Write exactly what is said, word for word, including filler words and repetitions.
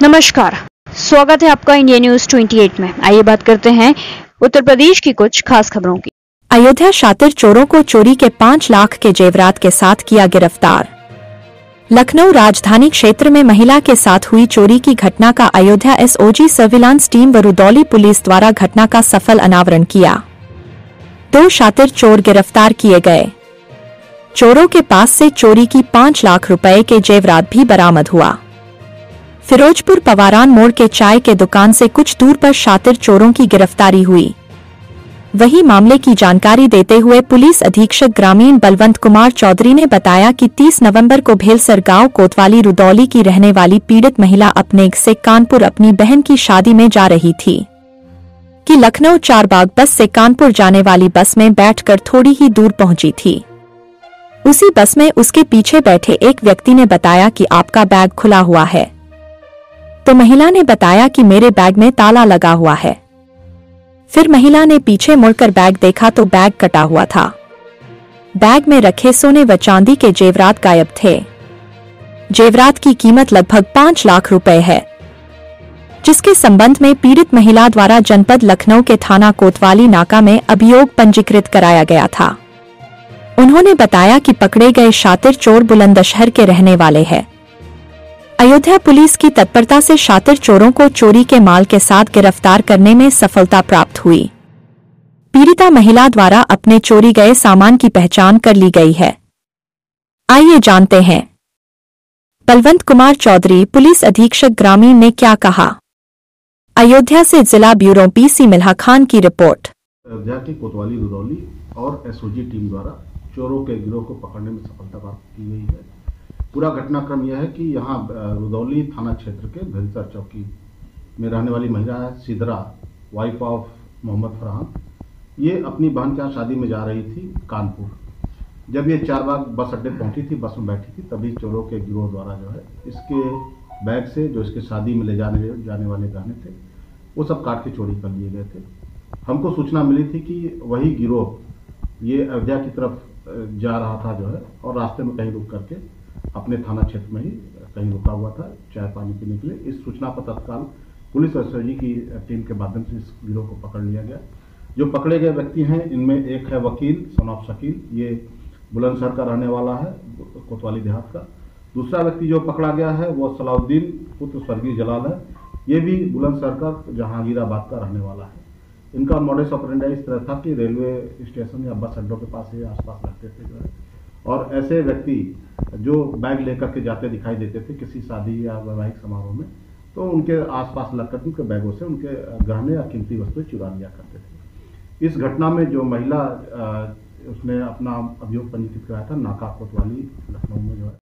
नमस्कार, स्वागत है आपका इंडिया न्यूज अट्ठाईस में। आइए बात करते हैं उत्तर प्रदेश की कुछ खास खबरों की। अयोध्या शातिर चोरों को चोरी के पाँच लाख के जेवरात के साथ किया गिरफ्तार। लखनऊ राजधानी क्षेत्र में महिला के साथ हुई चोरी की घटना का अयोध्या एसओजी सर्विलांस टीम व रुदौली पुलिस द्वारा घटना का सफल अनावरण किया। दो शातिर चोर गिरफ्तार किए गए। चोरों के पास से चोरी की पाँच लाख रुपए के जेवरात भी बरामद हुआ। फिरोजपुर पवारान मोड़ के चाय के दुकान से कुछ दूर पर शातिर चोरों की गिरफ्तारी हुई। वहीं मामले की जानकारी देते हुए पुलिस अधीक्षक ग्रामीण बलवंत कुमार चौधरी ने बताया कि तीस नवंबर को भेलसर गांव कोतवाली रुदौली की रहने वाली पीड़ित महिला अपने से कानपुर अपनी बहन की शादी में जा रही थी कि लखनऊ चारबाग बस से कानपुर जाने वाली बस में बैठकर थोड़ी ही दूर पहुंची थी। उसी बस में उसके पीछे बैठे एक व्यक्ति ने बताया कि आपका बैग खुला हुआ है, तो महिला ने बताया कि मेरे बैग में ताला लगा हुआ है। फिर महिला ने पीछे मुड़कर बैग देखा तो बैग कटा हुआ था। बैग में रखे सोने व चांदी के जेवरात गायब थे। जेवरात की कीमत लगभग पाँच लाख रुपए है, जिसके संबंध में पीड़ित महिला द्वारा जनपद लखनऊ के थाना कोतवाली नाका में अभियोग पंजीकृत कराया गया था। उन्होंने बताया कि पकड़े गए शातिर चोर बुलंदशहर के रहने वाले हैं। अयोध्या पुलिस की तत्परता से शातिर चोरों को चोरी के माल के साथ गिरफ्तार करने में सफलता प्राप्त हुई। पीड़िता महिला द्वारा अपने चोरी गए सामान की पहचान कर ली गई है। आइए जानते हैं बलवंत कुमार चौधरी पुलिस अधीक्षक ग्रामीण ने क्या कहा। अयोध्या से जिला ब्यूरो पीसी मिल्हा खान की रिपोर्ट। अयोध्या की कोतवाली रुदौली और एसओजी टीम द्वारा चोरों के गिरोह को पकड़ने में सफलता प्राप्त की गई है। पूरा घटनाक्रम यह है कि यहाँ रुदौली थाना क्षेत्र के भेलसर चौकी में रहने वाली महिला है सिदरा, वाइफ ऑफ मोहम्मद फरहान। ये अपनी बहन के यहाँ शादी में जा रही थी कानपुर। जब ये चारबाग बस अड्डे पहुंची थी, बस में बैठी थी, तभी चोरों के गिरोह द्वारा जो है इसके बैग से जो इसके शादी में ले जाने जाने वाले गहने थे वो सब काट के चोरी कर लिए गए थे। हमको सूचना मिली थी कि वही गिरोह ये अयोध्या की तरफ जा रहा था जो है, और रास्ते में कहीं रुक करके अपने थाना क्षेत्र में ही कहीं रुका हुआ था चाय पानी पीने के लिए। इस सूचना पर तत्काल पुलिस और एसओजी की टीम के माध्यम से इस गिरोह को पकड़ लिया गया। जो पकड़े गए व्यक्ति हैं इनमें एक है वकील सन ऑफ शकील, ये बुलंदशहर का रहने वाला है, कोतवाली देहात का। दूसरा व्यक्ति जो पकड़ा गया है वो सलाउद्दीन पुत्र स्वर्गीय जलाल है, ये भी बुलंदशहर का जहांगीराबाद का रहने वाला है। इनका मॉडस ऑपरेंडी इस तरह था कि रेलवे स्टेशन या बस अड्डों के पास ही आसपास रहते थे जो है, और ऐसे व्यक्ति जो बैग लेकर के जाते दिखाई देते थे किसी शादी या वैवाहिक समारोह में, तो उनके आसपास लगकर उनके बैगों से उनके गहने या कीमती वस्तुएं चुरा लिया करते थे। इस घटना में जो महिला उसने अपना अभियोग पंजीकृत कराया था नाका कोतवाली लखनऊ में जो है